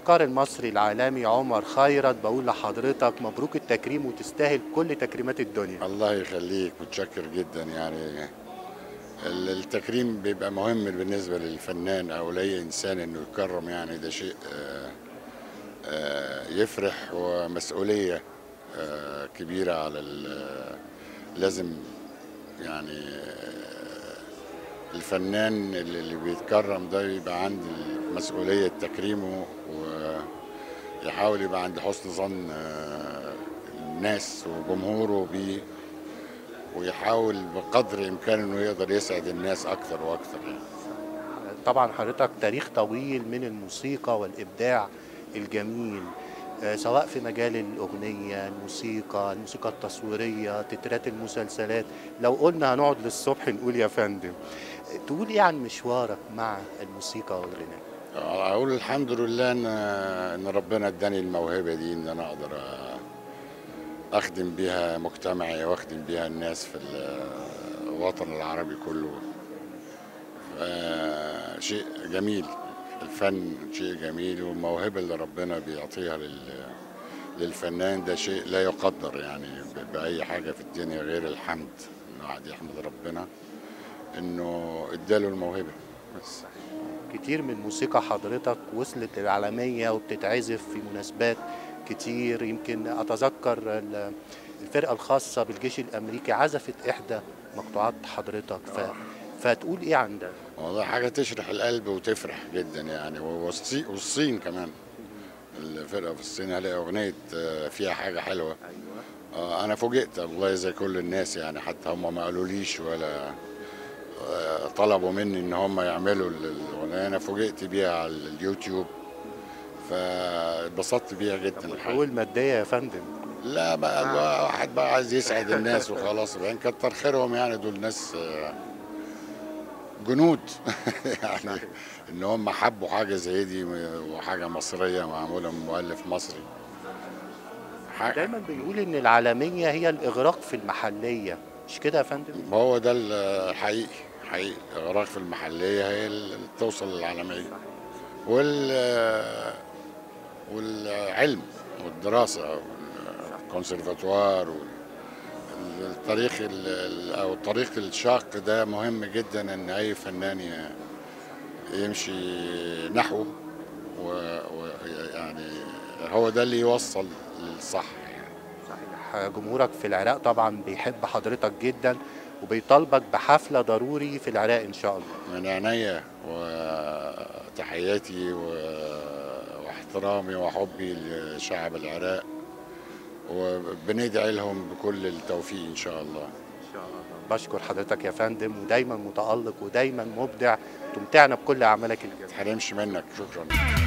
الموسيقار المصري العالمي عمر خيرت، بقول لحضرتك مبروك التكريم وتستاهل كل تكريمات الدنيا. الله يخليك، متشكر جدا. يعني التكريم بيبقى مهم بالنسبة للفنان أو لأي إنسان إنه يكرم، يعني ده شيء يفرح، ومسؤولية كبيرة على لازم يعني الفنان اللي بيتكرم ده يبقى عنده مسؤولية تكريمه، ويحاول يبقى عند حسن ظن الناس وجمهوره بيه، ويحاول بقدر إمكانه إنه يقدر يسعد الناس أكثر وأكثر يعني. طبعا حضرتك تاريخ طويل من الموسيقى والإبداع الجميل، سواء في مجال الأغنية، الموسيقى التصويرية، تترات المسلسلات. لو قلنا هنقعد للصبح نقول يا فندم. تقول إيه عن مشوارك مع الموسيقى والغناء؟ أقول الحمد لله إن ربنا إداني الموهبة دي، إن أنا أقدر أخدم بيها مجتمعي وأخدم بيها الناس في الوطن العربي كله. شيء جميل، الفن شيء جميل، والموهبة اللي ربنا بيعطيها للفنان ده شيء لا يقدر يعني بأي حاجة في الدنيا غير الحمد. إنه قاعد يحمد ربنا إنه إداله الموهبة بس. كتير من موسيقى حضرتك وصلت للعالمية وبتتعزف في مناسبات كتير. يمكن أتذكر الفرقة الخاصة بالجيش الأمريكي عزفت إحدى مقطوعات حضرتك. فتقول إيه عن ده؟ والله حاجة تشرح القلب وتفرح جدا يعني. والصين كمان، الفرقة في الصين هلاقي أغنية فيها حاجة حلوة. أنا فوجئت والله زي كل الناس يعني، حتى هم ما قالوليش ولا طلبوا مني إن هم يعملوا الأغنية، أنا فوجئت بيها على اليوتيوب، فاتبسطت بيها جدا الحقيقة. حقوق المادية يا فندم. لا بقى الواحد بقى عايز يسعد الناس وخلاص، يعني كتر خيرهم يعني، دول ناس جنود يعني ان هم حبوا حاجه زي دي، وحاجه مصريه معموله من مؤلف مصري. دايما بنقول ان العالميه هي الاغراق في المحليه، مش كده يا فندم؟ هو ده الحقيقي، حقيقي الاغراق في المحليه هي اللي توصل للعالميه. والعلم والدراسه والكونسرفاتوار الطريق او الطريق الشاق ده مهم جدا ان اي فنان يمشي نحوه، ويعني هو ده اللي يوصل للصح يعني. صحيح. جمهورك في العراق طبعا بيحب حضرتك جدا وبيطالبك بحفلة ضروري في العراق إن شاء الله. من عينيا، وتحياتي واحترامي وحبي لشعب العراق، وبندعي لهم بكل التوفيق إن شاء الله. إن شاء الله. بشكر حضرتك يا فندم، ودايما متألق ودايما مبدع، تمتعنا بكل أعمالك الجميلة. ما تحرمش منك، شكرا.